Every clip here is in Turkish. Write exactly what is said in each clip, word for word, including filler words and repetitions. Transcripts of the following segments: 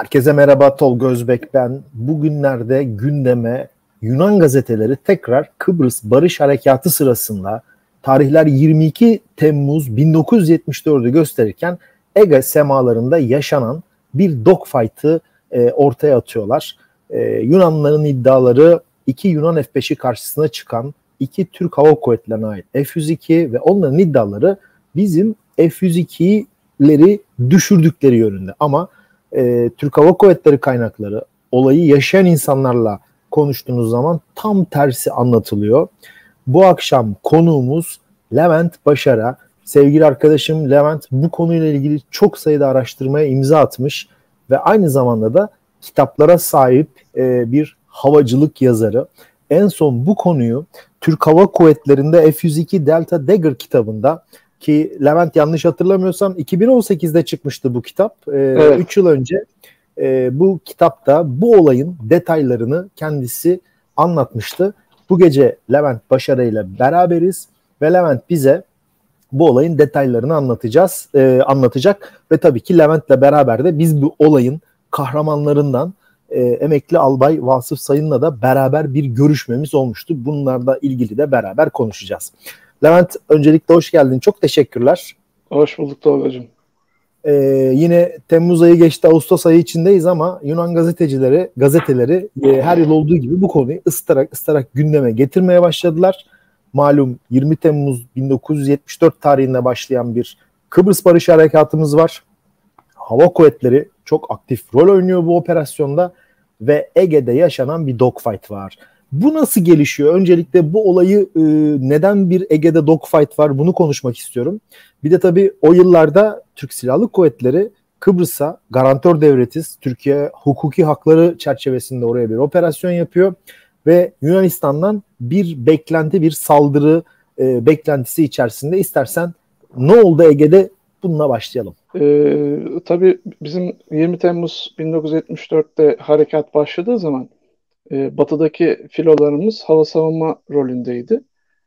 Herkese merhaba, Tolga Özbek ben. Bugünlerde gündeme Yunan gazeteleri tekrar Kıbrıs Barış Harekatı sırasında tarihler yirmi iki Temmuz bin dokuz yüz yetmiş dördü gösterirken Ege semalarında yaşanan bir dogfight'ı e, ortaya atıyorlar. E, Yunanlıların iddiaları iki Yunan F beşi karşısına çıkan iki Türk Hava Kuvvetleri'ne ait F yüz iki ve onların iddiaları bizim F yüz ikileri düşürdükleri yönünde. Ama e, Türk Hava Kuvvetleri kaynakları olayı yaşayan insanlarla konuştuğunuz zaman tam tersi anlatılıyor. Bu akşam konuğumuz Levent Başar'a. Sevgili arkadaşım Levent bu konuyla ilgili çok sayıda araştırmaya imza atmış ve aynı zamanda da kitaplara sahip e, bir havacılık yazarı. En son bu konuyu Türk Hava Kuvvetleri'nde F yüz iki Delta Dagger kitabında, ki Levent yanlış hatırlamıyorsam iki bin on sekizde çıkmıştı bu kitap. üç ee, evet. yıl önce e, bu kitapta bu olayın detaylarını kendisi anlatmıştı. Bu gece Levent Başarı ile beraberiz ve Levent bize bu olayın detaylarını anlatacağız, e, anlatacak ve tabii ki Levent'le beraber de biz bu olayın kahramanlarından e, emekli albay Vasıf Sayın'la da beraber bir görüşmemiz olmuştu. Bunlarla ilgili de beraber konuşacağız. Levent, öncelikle hoş geldin. Çok teşekkürler. Hoş bulduk Tolga'cığım. Ee, yine Temmuz ayı geçti, Ağustos ayı içindeyiz ama Yunan gazetecileri, gazeteleri e, her yıl olduğu gibi bu konuyu ısıtarak ısıtarak gündeme getirmeye başladılar. Malum yirmi Temmuz bin dokuz yüz yetmiş dört tarihinde başlayan bir Kıbrıs Barış Harekatımız var. Hava Kuvvetleri çok aktif rol oynuyor bu operasyonda ve Ege'de yaşanan bir dogfight var. Bu nasıl gelişiyor? Öncelikle bu olayı e, neden bir Ege'de dogfight var bunu konuşmak istiyorum. Bir de tabii o yıllarda Türk Silahlı Kuvvetleri Kıbrıs'a garantör devletiz, Türkiye hukuki hakları çerçevesinde oraya bir operasyon yapıyor ve Yunanistan'dan bir beklenti, bir saldırı e, beklentisi içerisinde. İstersen ne oldu Ege'de, bununla başlayalım. Ee, tabii bizim yirmi Temmuz bin dokuz yüz yetmiş dörtte harekat başladığı zaman e, batıdaki filolarımız hava savunma rolündeydi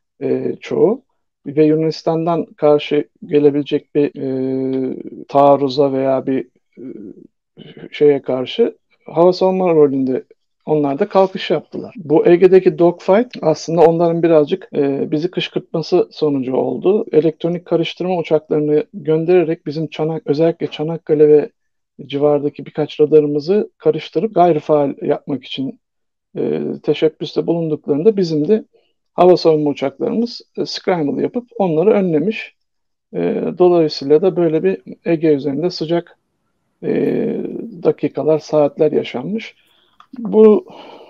e, çoğu ve Yunanistan'dan karşı gelebilecek bir e, taarruza veya bir e, şeye karşı hava savunma rolünde onlar da kalkış yaptılar. Bu Ege'deki dogfight aslında onların birazcık e, bizi kışkırtması sonucu oldu. Elektronik karıştırma uçaklarını göndererek bizim Çanak, özellikle Çanakkale ve civardaki birkaç radarımızı karıştırıp gayri faal yapmak için e, teşebbüste bulunduklarında bizim de hava savunma uçaklarımız e, scramble yapıp onları önlemiş. E, dolayısıyla da böyle bir Ege üzerinde sıcak e, dakikalar, saatler yaşanmış. Bu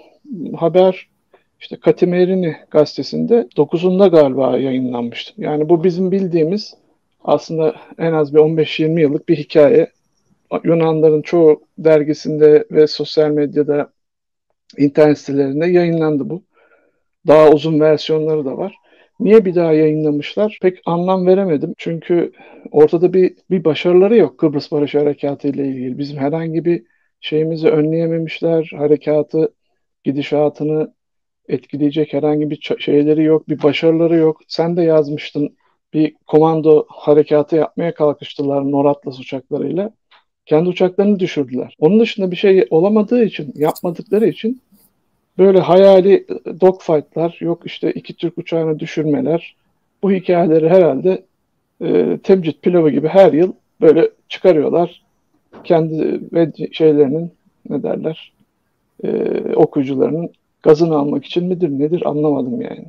haber işte Katimerini gazetesinde dokuzunda galiba yayınlanmıştı. Yani bu bizim bildiğimiz aslında en az bir on beş yirmi yıllık bir hikaye. Yunanların çoğu dergisinde ve sosyal medyada, İnternet sitelerinde yayınlandı bu. Daha uzun versiyonları da var. Niye bir daha yayınlamışlar? Pek anlam veremedim. Çünkü ortada bir bir başarıları yok Kıbrıs Barış Harekatı ile ilgili. Bizim herhangi bir şeyimizi önleyememişler. Harekatı, gidişatını etkileyecek herhangi bir şeyleri yok, bir başarıları yok. Sen de yazmıştın. Bir komando harekatı yapmaya kalkıştılar Nor Atlas uçaklarıyla. Kendi uçaklarını düşürdüler. Onun dışında bir şey olamadığı için, yapmadıkları için böyle hayali dogfight'lar, yok işte iki Türk uçağını düşürmeler, bu hikayeleri herhalde e, temcit pilavı gibi her yıl böyle çıkarıyorlar. Kendi ve şeylerinin ne derler e, okuyucularının gazını almak için midir nedir anlamadım yani.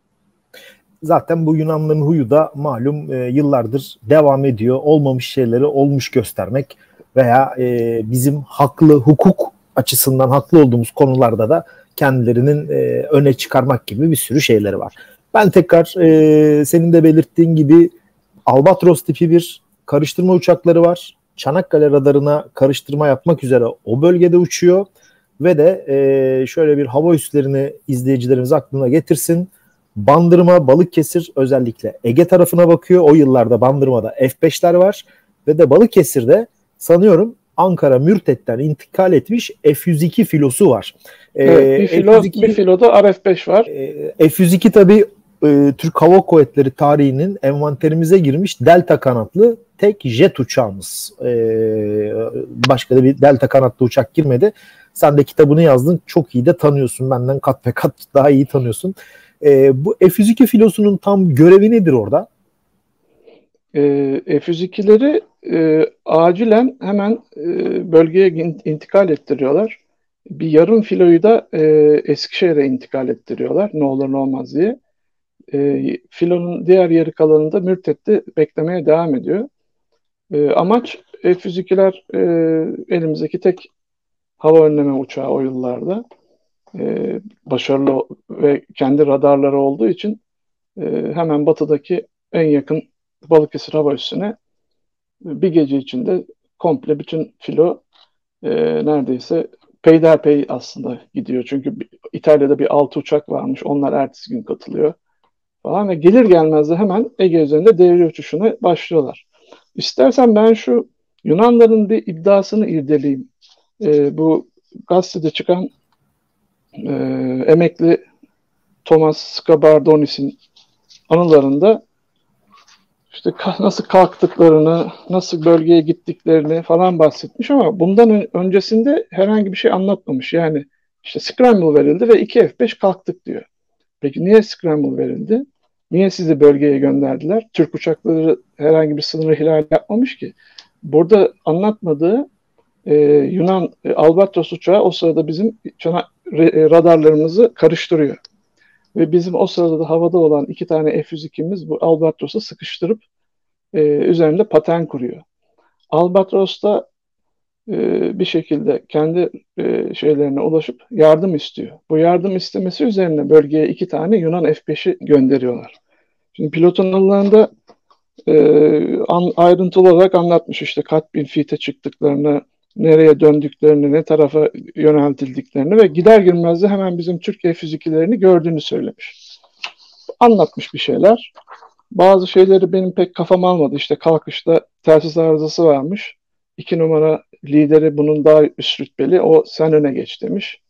Zaten bu Yunanların huyu da malum e, yıllardır devam ediyor. Olmamış şeyleri olmuş göstermek veya e, bizim haklı, hukuk açısından haklı olduğumuz konularda da kendilerinin e, öne çıkarmak gibi bir sürü şeyleri var. Ben tekrar e, senin de belirttiğin gibi Albatros tipi bir karıştırma uçakları var. Çanakkale radarına karıştırma yapmak üzere o bölgede uçuyor ve de e, şöyle bir hava üslerini izleyicilerimiz aklına getirsin. Bandırma, Balıkesir özellikle Ege tarafına bakıyor. O yıllarda Bandırma'da F beşler var ve de Balıkesir'de sanıyorum Ankara Mürtet'ten intikal etmiş F yüz iki filosu var. Evet, bir, filo, F yüz iki, bir filoda R F beş var. E, F yüz iki tabii e, Türk Hava Kuvvetleri tarihinin envanterimize girmiş delta kanatlı tek jet uçağımız. E, başka da bir delta kanatlı uçak girmedi. Sen de kitabını yazdın. Çok iyi de tanıyorsun. Benden kat ve kat daha iyi tanıyorsun. E, bu F yüz iki filosunun tam görevi nedir orada? E, F yüz ikileri e, acilen hemen e, bölgeye intikal ettiriyorlar. Bir yarım filoyu da e, Eskişehir'e intikal ettiriyorlar. Ne olur ne olmaz diye. E, filonun diğer yarı kalanında Mürtet'te beklemeye devam ediyor. E, amaç F yüz ikiler e, elimizdeki tek hava önleme uçağı o yıllarda. E, başarılı ve kendi radarları olduğu için e, hemen batıdaki en yakın Balıkesir Hava Üssü'ne bir gece içinde komple bütün filo e, neredeyse peyderpey aslında gidiyor. Çünkü İtalya'da bir altı uçak varmış. Onlar ertesi gün katılıyor falan ve gelir gelmez de hemen Ege üzerinde devre uçuşuna başlıyorlar. İstersen ben şu Yunanların bir iddiasını irdeleyeyim. E, bu gazetede çıkan e, emekli Thomas Skabardonis'in anılarında işte nasıl kalktıklarını, nasıl bölgeye gittiklerini falan bahsetmiş ama bundan öncesinde herhangi bir şey anlatmamış. Yani işte scramble verildi ve iki F beş kalktık diyor. Peki niye scramble verildi? Niye sizi bölgeye gönderdiler? Türk uçakları herhangi bir sınır ihlali yapmamış ki. Burada anlatmadığı e, Yunan e, Albatros uçağı o sırada bizim çana, re, radarlarımızı karıştırıyor. Ve bizim o sırada da havada olan iki tane F yüz ikimiz bu Albatros'u sıkıştırıp e, üzerinde paten kuruyor. Albatros da e, bir şekilde kendi e, şeylerine ulaşıp yardım istiyor. Bu yardım istemesi üzerine bölgeye iki tane Yunan F beşi gönderiyorlar. Şimdi pilotun anılarında e, an, ayrıntılı olarak anlatmış işte kaç bin feet'e çıktıklarını, nereye döndüklerini, ne tarafa yöneltildiklerini ve gider girmez de hemen bizim Türk F yüz ikilerini gördüğünü söylemiş. Anlatmış bir şeyler. Bazı şeyleri benim pek kafam almadı. İşte kalkışta telsiz arızası varmış. İki numara lideri bunun daha üst rütbeli. O sen öne geç demiş.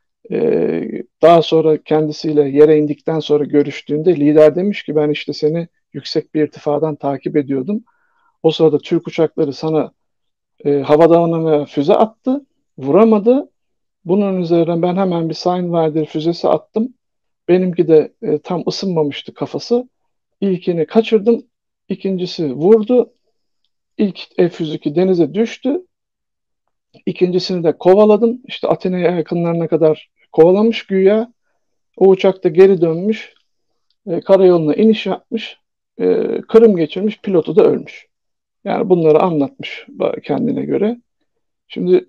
Ee, daha sonra kendisiyle yere indikten sonra görüştüğünde lider demiş ki ben işte seni yüksek bir irtifadan takip ediyordum. O sırada Türk uçakları sana e, havadan ve füze attı. Vuramadı. Bunun üzerine ben hemen bir Signwinder füzesi attım. Benimki de e, tam ısınmamıştı kafası. İlkini kaçırdım. İkincisi vurdu. İlk F yüz iki denize düştü. İkincisini de kovaladım. İşte Atina'ya yakınlarına kadar kovalamış güya. O uçak da geri dönmüş. E, karayoluna iniş yapmış. E, Kırım geçirmiş. Pilotu da ölmüş. Yani bunları anlatmış kendine göre. Şimdi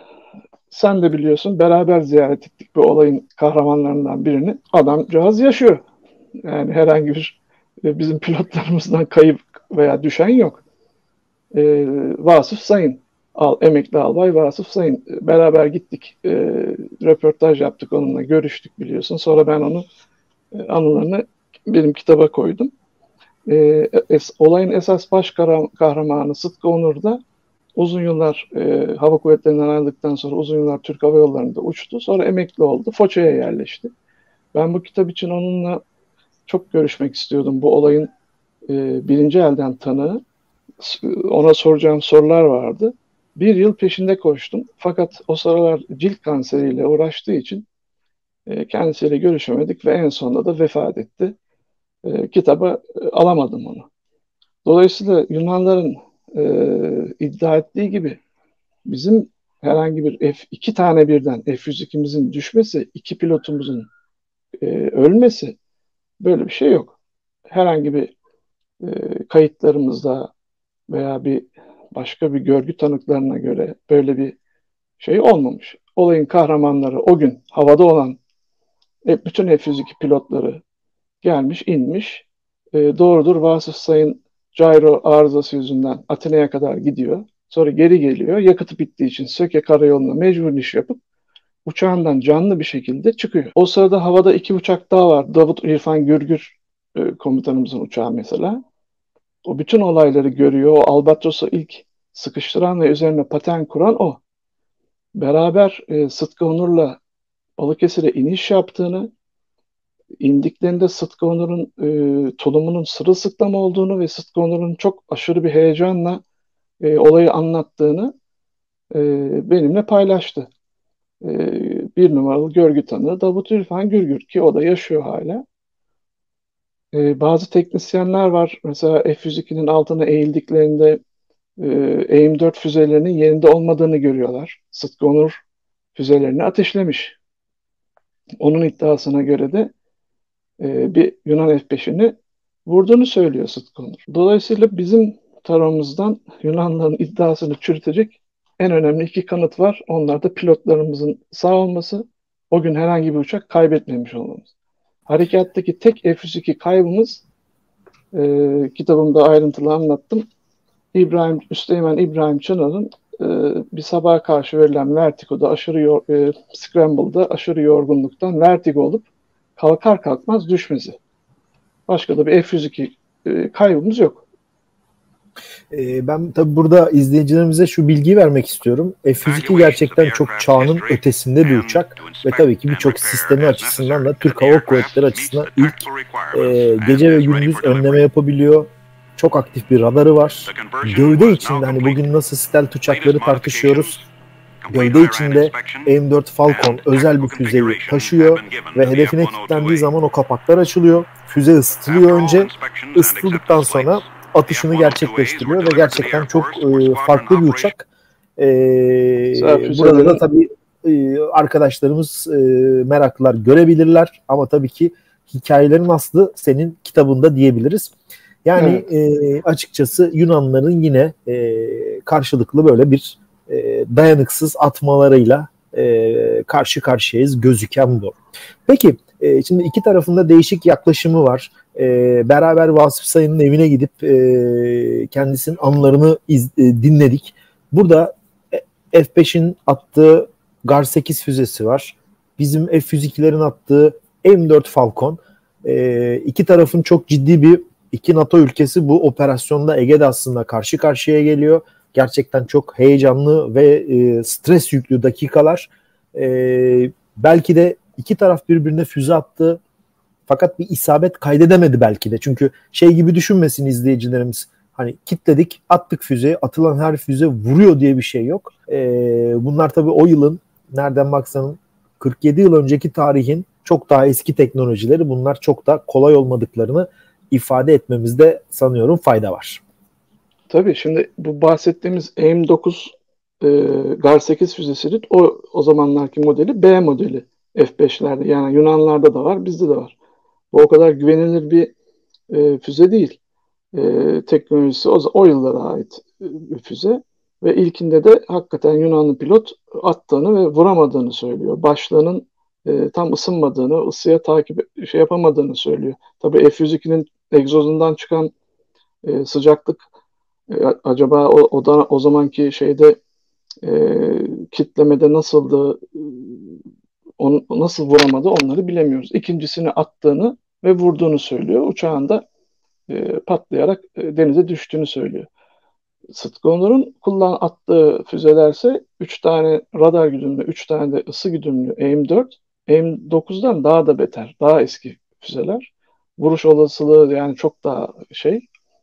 sen de biliyorsun beraber ziyaret ettik bir olayın kahramanlarından birini. Adamcağız yaşıyor. Yani herhangi bir e, bizim pilotlarımızdan kayıp veya düşen yok. E, Vasıf Sayın, al, emekli albay Vasıf Sayın. E, beraber gittik, e, röportaj yaptık onunla, görüştük biliyorsun. Sonra ben onu e, anılarını benim kitaba koydum. E, es, olayın esas baş kahramanı Sıtkı Onur da uzun yıllar e, hava kuvvetlerinden ayrıldıktan sonra uzun yıllar Türk Hava Yolları'nda uçtu. Sonra emekli oldu. Foça'ya yerleşti. Ben bu kitap için onunla çok görüşmek istiyordum. Bu olayın e, birinci elden tanığı. Ona soracağım sorular vardı. Bir yıl peşinde koştum. Fakat o sıralar cilt kanseriyle uğraştığı için e, kendisiyle görüşemedik ve en sonunda da vefat etti. E, kitaba e, alamadım onu. Dolayısıyla Yunanların e, iddia ettiği gibi bizim herhangi bir F iki tane birden F yüz ikimizin düşmesi, iki pilotumuzun e, ölmesi böyle bir şey yok. Herhangi bir e, kayıtlarımızda veya bir başka bir görgü tanıklarına göre böyle bir şey olmamış. Olayın kahramanları o gün havada olan e, bütün F yüz iki pilotları gelmiş, inmiş. E, doğrudur Vasıf Sayın gyro arızası yüzünden Atina'ya kadar gidiyor. Sonra geri geliyor. Yakıtı bittiği için Söke Karayolu'na mecbur iniş yapıp uçağından canlı bir şekilde çıkıyor. O sırada havada iki uçak daha var. Davut İrfan Gürgür e, komutanımızın uçağı mesela. O bütün olayları görüyor. O Albatros'u ilk sıkıştıran ve üzerine paten kuran o. Beraber e, Sıtkı Onur'la Balıkesir'e iniş yaptığını, indiklerinde Sıtkı Onur'un e, tulumunun sırılsıklam olduğunu ve Sıtkı Onur'un çok aşırı bir heyecanla e, olayı anlattığını e, benimle paylaştı. E, Bir numaralı görgü tanığı Davut İrfan Gürgür, ki o da yaşıyor hala. E, bazı teknisyenler var. Mesela F yüz ikinin altına eğildiklerinde e, A I M dört füzelerinin yerinde olmadığını görüyorlar. Sıtkı Onur füzelerini ateşlemiş. Onun iddiasına göre de e, bir Yunan F beşini vurduğunu söylüyor Sıtkı Onur. Dolayısıyla bizim tarafımızdan Yunanların iddiasını çürütecek en önemli iki kanıt var. Onlar da pilotlarımızın sağ olması, o gün herhangi bir uçak kaybetmemiş olmamız. Harekattaki tek F yüz iki kaybımız, e, kitabımda ayrıntılı anlattım, İbrahim Üsteğmen İbrahim Çınar'ın e, bir sabaha karşı verilen vertigoda aşırı yor, e, scramble'da aşırı yorgunluktan vertigo olup kalkar kalkmaz düşmesi. Başka da bir F yüz iki e, kaybımız yok. E, ben tabii burada izleyicilerimize şu bilgiyi vermek istiyorum. F yüz iki gerçekten çok çağının ötesinde bir uçak ve tabii ki birçok sistemi açısından da Türk Hava Kuvvetleri açısından ilk e, gece ve gündüz önleme yapabiliyor. Çok aktif bir radarı var. Gövde içinde, hani bugün nasıl stealth uçakları tartışıyoruz, gövde içinde M dört Falcon özel bir füzeyi taşıyor ve hedefine kilitlendiği zaman o kapaklar açılıyor. Füze ısıtılıyor önce. Isıtıldıktan sonra atışını gerçekleştiriyor ve gerçekten çok e, farklı bir uçak. E, burada da tabii e, arkadaşlarımız e, meraklılar görebilirler ama tabii ki hikayelerin aslı senin kitabında diyebiliriz. Yani evet. e, açıkçası Yunanların yine e, karşılıklı böyle bir e, dayanıksız atmalarıyla e, karşı karşıyayız gözüken bu. Peki e, şimdi iki tarafında değişik yaklaşımı var. E, beraber Vasıf Sayın'ın evine gidip e, kendisinin anılarını iz, e, dinledik. Burada F beşin attığı Gar sekiz füzesi var. Bizim F yüz ikilerin attığı M dört Falcon. E, iki tarafın çok ciddi bir İki NATO ülkesi bu operasyonda Ege'de aslında karşı karşıya geliyor. Gerçekten çok heyecanlı ve e, stres yüklü dakikalar. E, belki de iki taraf birbirine füze attı. Fakat bir isabet kaydedemedi belki de. Çünkü şey gibi düşünmesin izleyicilerimiz. Hani kitledik, attık füzeyi, atılan her füze vuruyor diye bir şey yok. E, bunlar tabii o yılın, nereden baksanın kırk yedi yıl önceki tarihin çok daha eski teknolojileri. Bunlar çok da kolay olmadıklarını ifade etmemizde sanıyorum fayda var. Tabii şimdi bu bahsettiğimiz A I M dokuz e, Gar sekiz füzesinin o o zamanlarki modeli B modeli F beşlerde, yani Yunanlarda da var, bizde de var. Bu o kadar güvenilir bir e, füze değil. E, teknolojisi o, o yıllara ait bir füze ve ilkinde de hakikaten Yunanlı pilot attığını ve vuramadığını söylüyor. Başlığının e, tam ısınmadığını, ısıya takip şey yapamadığını söylüyor. Tabii F yüz ikinin egzozundan çıkan e, sıcaklık e, acaba o, o da o zamanki şeyde e, kitlemede nasıldı, e, on, nasıl vuramadı onları bilemiyoruz. İkincisini attığını ve vurduğunu söylüyor. Uçağın da e, patlayarak e, denize düştüğünü söylüyor. Sıtkı Onur'un kullan attığı füzelerse üç tane radar güdümlü, üç tane de ısı güdümlü A I M dört, A I M dokuzdan daha da beter, daha eski füzeler. Vuruş olasılığı yani çok daha şey.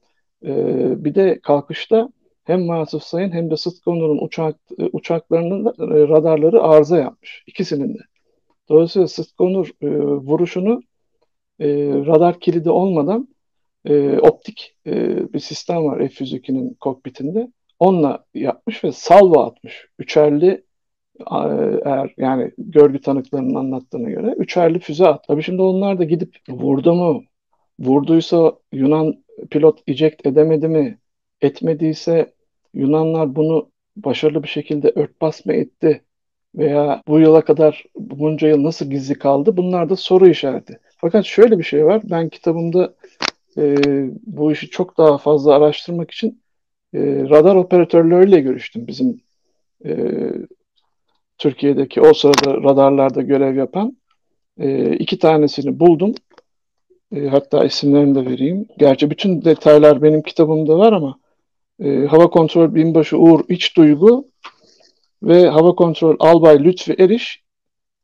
Ee, bir de kalkışta hem Vasıf Sayın hem de Sıtkı Onur'un uçak, uçaklarının e, radarları arıza yapmış. İkisinin de. Dolayısıyla Sıtkı Onur e, vuruşunu e, radar kilidi olmadan e, optik e, bir sistem var F yüz ikinin kokpitinde. Onunla yapmış ve salvo atmış. Üçerli, eğer yani görgü tanıklarının anlattığına göre üçerli füze at. Tabii şimdi onlar da gidip vurdu mu? Vurduysa Yunan pilot eject edemedi mi? Etmediyse Yunanlar bunu başarılı bir şekilde örtbas mı etti? Veya bu yıla kadar bunca yıl nasıl gizli kaldı? Bunlar da soru işareti. Fakat şöyle bir şey var. Ben kitabımda e, bu işi çok daha fazla araştırmak için e, radar operatörleriyle görüştüm. Bizim e, Türkiye'deki o sırada radarlarda görev yapan e, iki tanesini buldum. E, hatta isimlerini de vereyim. Gerçi bütün detaylar benim kitabımda var ama e, Hava Kontrol Binbaşı Uğur İçduygu ve Hava Kontrol Albay Lütfi Eriş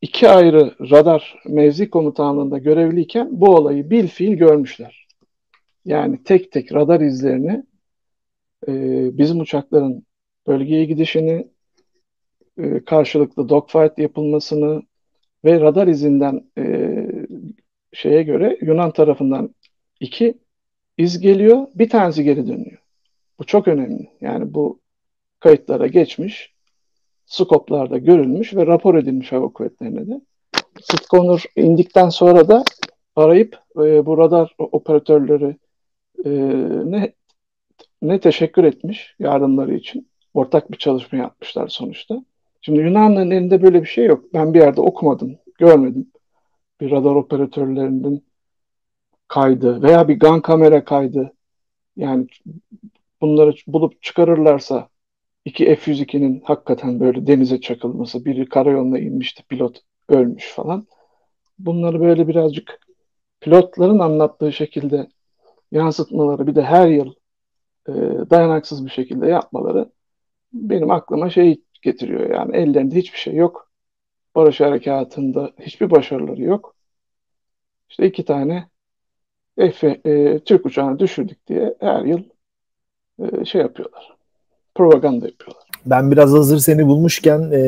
iki ayrı radar mevzi komutanlığında görevliyken bu olayı bilfiil görmüşler. Yani tek tek radar izlerini, e, bizim uçakların bölgeye gidişini, e, karşılıklı dogfight yapılmasını ve radar izinden e, şeye göre Yunan tarafından iki iz geliyor, bir tanesi geri dönüyor. Bu çok önemli. Yani bu kayıtlara geçmiş, skoplarda görülmüş ve rapor edilmiş hava kuvvetlerine de. Sitkonur indikten sonra da arayıp e, bu radar operatörleri e, ne ne teşekkür etmiş yardımları için. Ortak bir çalışma yapmışlar sonuçta. Şimdi Yunanların elinde böyle bir şey yok. Ben bir yerde okumadım, görmedim. Bir radar operatörlerinin kaydı veya bir GAN kamera kaydı. Yani bunları bulup çıkarırlarsa iki F yüz ikinin hakikaten böyle denize çakılması, biri karayoluna inmişti, pilot ölmüş falan. Bunları böyle birazcık pilotların anlattığı şekilde yansıtmaları, bir de her yıl e, dayanaksız bir şekilde yapmaları benim aklıma şey getiriyor. Yani ellerinde hiçbir şey yok. Barış harekatında hiçbir başarıları yok. İşte iki tane F, e, Türk uçağını düşürdük diye her yıl e, şey yapıyorlar. Propaganda yapıyorlar. Ben biraz hazır seni bulmuşken e,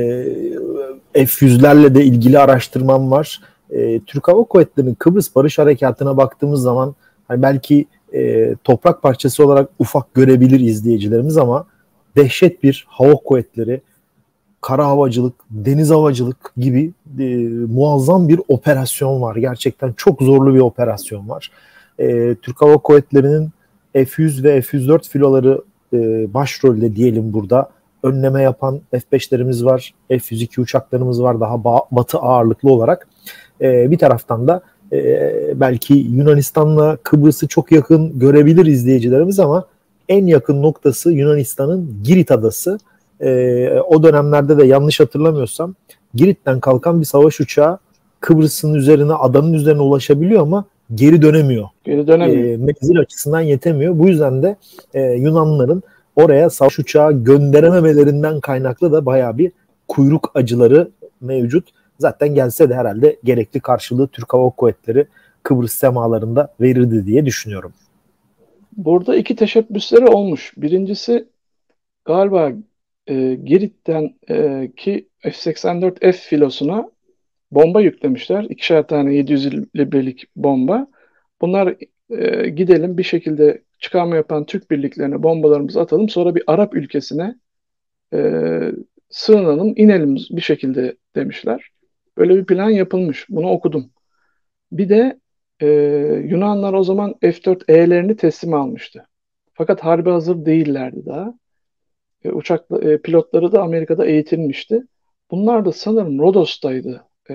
F yüzlerle de ilgili araştırmam var. E, Türk Hava Kuvvetleri'nin Kıbrıs Barış Harekatı'na baktığımız zaman hani belki e, toprak parçası olarak ufak görebilir izleyicilerimiz ama dehşet bir hava kuvvetleri, kara havacılık, deniz havacılık gibi e, muazzam bir operasyon var. Gerçekten çok zorlu bir operasyon var. E, Türk Hava Kuvvetleri'nin F yüz ve F yüz dört filoları e, başrolde diyelim burada. Önleme yapan F beşlerimiz var, F yüz iki uçaklarımız var daha ba- batı ağırlıklı olarak. E, bir taraftan da e, belki Yunanistan'la Kıbrıs'ı çok yakın görebilir izleyicilerimiz ama en yakın noktası Yunanistan'ın Girit adası. Ee, o dönemlerde de yanlış hatırlamıyorsam Girit'ten kalkan bir savaş uçağı Kıbrıs'ın üzerine, adanın üzerine ulaşabiliyor ama geri dönemiyor. Geri dönemiyor. E, menzil açısından yetemiyor. Bu yüzden de e, Yunanlıların oraya savaş uçağı gönderememelerinden kaynaklı da bayağı bir kuyruk acıları mevcut. Zaten gelse de herhalde gerekli karşılığı Türk Hava Kuvvetleri Kıbrıs semalarında verirdi diye düşünüyorum. Burada iki teşebbüsleri olmuş. Birincisi galiba e, Girit'ten e, ki F seksen dört F filosuna bomba yüklemişler. İkişer tane yedi yüz librelik bomba. Bunlar e, gidelim bir şekilde çıkarma yapan Türk birliklerine bombalarımızı atalım. Sonra bir Arap ülkesine e, sığınalım, inelim bir şekilde demişler. Böyle bir plan yapılmış. Bunu okudum. Bir de e, Yunanlar o zaman F dört E'lerini teslim almıştı. Fakat harbi hazır değillerdi daha. E, uçak e, pilotları da Amerika'da eğitilmişti. Bunlar da sanırım Rodos'taydı e,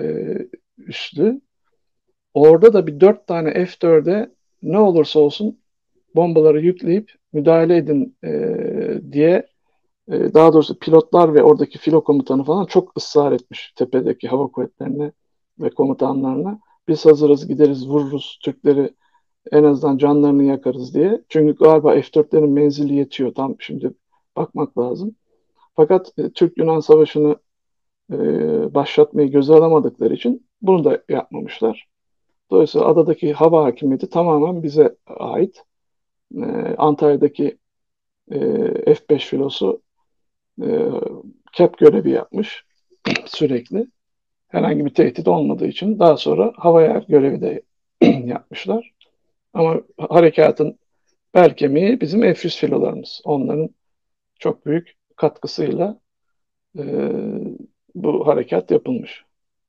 üstü. Orada da bir dört tane F dörde ne olursa olsun bombaları yükleyip müdahale edin e, diye e, daha doğrusu pilotlar ve oradaki filo komutanı falan çok ısrar etmiş tepedeki hava kuvvetlerine ve komutanlarına. Biz hazırız gideriz vururuz Türkleri en azından canlarını yakarız diye. Çünkü galiba F dörtlerin menzili yetiyor. Tam şimdi bakmak lazım. Fakat e, Türk-Yunan Savaşı'nı e, başlatmayı göze alamadıkları için bunu da yapmamışlar. Dolayısıyla adadaki hava hakimiyeti tamamen bize ait. E, Antalya'daki e, F beş filosu e, cap görevi yapmış sürekli. Herhangi bir tehdit olmadığı için daha sonra hava yer görevi de yapmışlar. Ama harekatın bel kemiği bizim F yüz filolarımız. Onların çok büyük katkısıyla e, bu harekat yapılmış.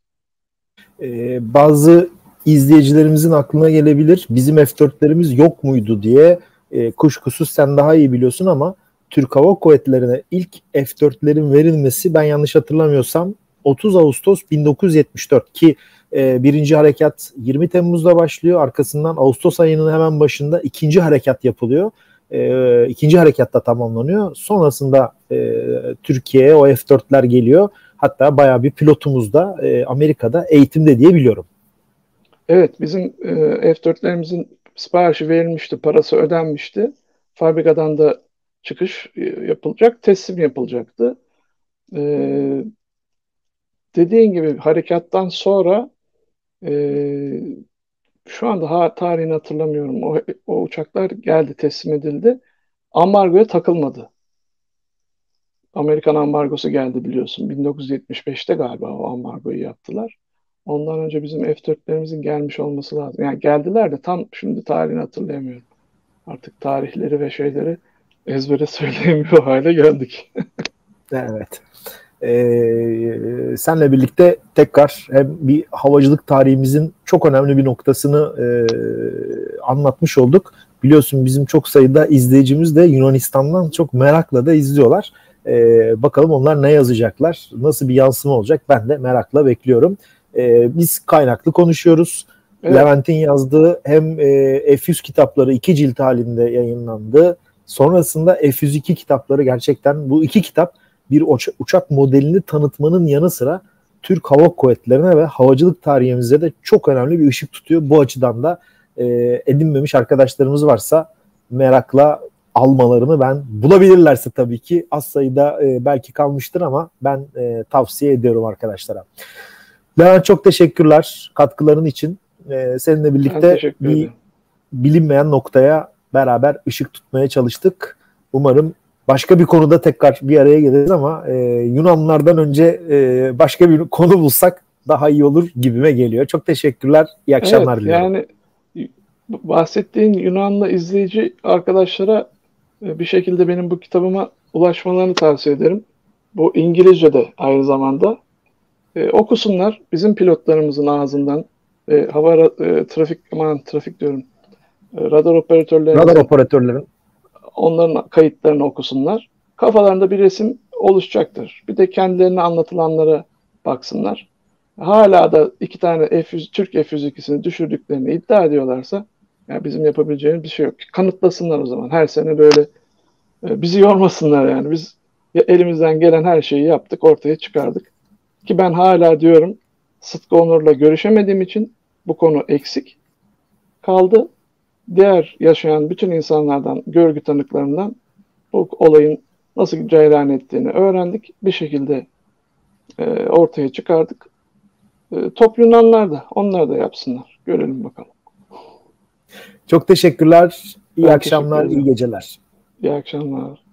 Ee, bazı izleyicilerimizin aklına gelebilir bizim F dörtlerimiz yok muydu diye. E, kuşkusuz sen daha iyi biliyorsun ama Türk Hava Kuvvetleri'ne ilk F dörtlerin verilmesi ben yanlış hatırlamıyorsam otuz Ağustos bin dokuz yüz yetmiş dört ki e, birinci harekat yirmi Temmuz'da başlıyor. Arkasından Ağustos ayının hemen başında ikinci harekat yapılıyor. E, ikinci harekat da tamamlanıyor. Sonrasında e, Türkiye'ye o F dörtler geliyor. Hatta bayağı bir pilotumuz da e, Amerika'da eğitimde diye biliyorum. Evet, bizim e, F dörtlerimizin siparişi verilmişti, parası ödenmişti. Fabrikadan da çıkış e, yapılacak, teslim yapılacaktı. E, dediğin gibi harekattan sonra e, şu anda ha, tarihini hatırlamıyorum. O, o uçaklar geldi, teslim edildi. Ambargoya takılmadı. Amerikan ambargosu geldi biliyorsun. bin dokuz yüz yetmiş beşte galiba o ambargoyu yaptılar. Ondan önce bizim F dörtlerimizin gelmiş olması lazım. Yani geldiler de tam şimdi tarihini hatırlayamıyorum. Artık tarihleri ve şeyleri ezbere söyleyemiyor hale geldik. Evet. Ee, senle birlikte tekrar hem bir havacılık tarihimizin çok önemli bir noktasını e, anlatmış olduk. Biliyorsun bizim çok sayıda izleyicimiz de Yunanistan'dan çok merakla da izliyorlar. Ee, bakalım onlar ne yazacaklar, nasıl bir yansıma olacak, ben de merakla bekliyorum. Ee, biz kaynaklı konuşuyoruz. Evet. Levent'in yazdığı hem e, F yüz kitapları iki cilt halinde yayınlandı. Sonrasında F yüz iki kitapları, gerçekten bu iki kitap bir uçak modelini tanıtmanın yanı sıra Türk Hava Kuvvetleri'ne ve havacılık tarihimize de çok önemli bir ışık tutuyor. Bu açıdan da e, edinmemiş arkadaşlarımız varsa merakla almalarını, ben bulabilirlerse tabii ki, az sayıda e, belki kalmıştır ama ben e, tavsiye ediyorum arkadaşlara. Levent, çok teşekkürler katkıların için. E, seninle birlikte bir bilinmeyen noktaya beraber ışık tutmaya çalıştık. Umarım başka bir konuda tekrar bir araya geliriz ama e, Yunanlardan önce e, başka bir konu bulsak daha iyi olur gibime geliyor. Çok teşekkürler. İyi akşamlar evet, diliyorum. Yani bahsettiğin Yunanlı izleyici arkadaşlara bir şekilde benim bu kitabıma ulaşmalarını tavsiye ederim. Bu İngilizce de aynı zamanda. E, okusunlar. Bizim pilotlarımızın ağzından e, hava e, trafik aman trafik diyorum. E, radar operatörlerimizin radar operatörlerin onların kayıtlarını okusunlar. Kafalarında bir resim oluşacaktır. Bir de kendilerine anlatılanlara baksınlar. Hala da iki tane F yüz, Türk F yüz ikisini düşürdüklerini iddia ediyorlarsa, yani bizim yapabileceğimiz bir şey yok. Kanıtlasınlar o zaman. Her sene böyle e, bizi yormasınlar yani. Biz elimizden gelen her şeyi yaptık, ortaya çıkardık. Ki ben hala diyorum, Sıtkı Onur'la görüşemediğim için bu konu eksik kaldı. Diğer yaşayan bütün insanlardan, görgü tanıklarından bu olayın nasıl cereyan ettiğini öğrendik. Bir şekilde e, ortaya çıkardık. E, top Yunanlar da, onlar da yapsınlar. Görelim bakalım. Çok teşekkürler. İyi ben akşamlar, teşekkür iyi geceler. İyi akşamlar.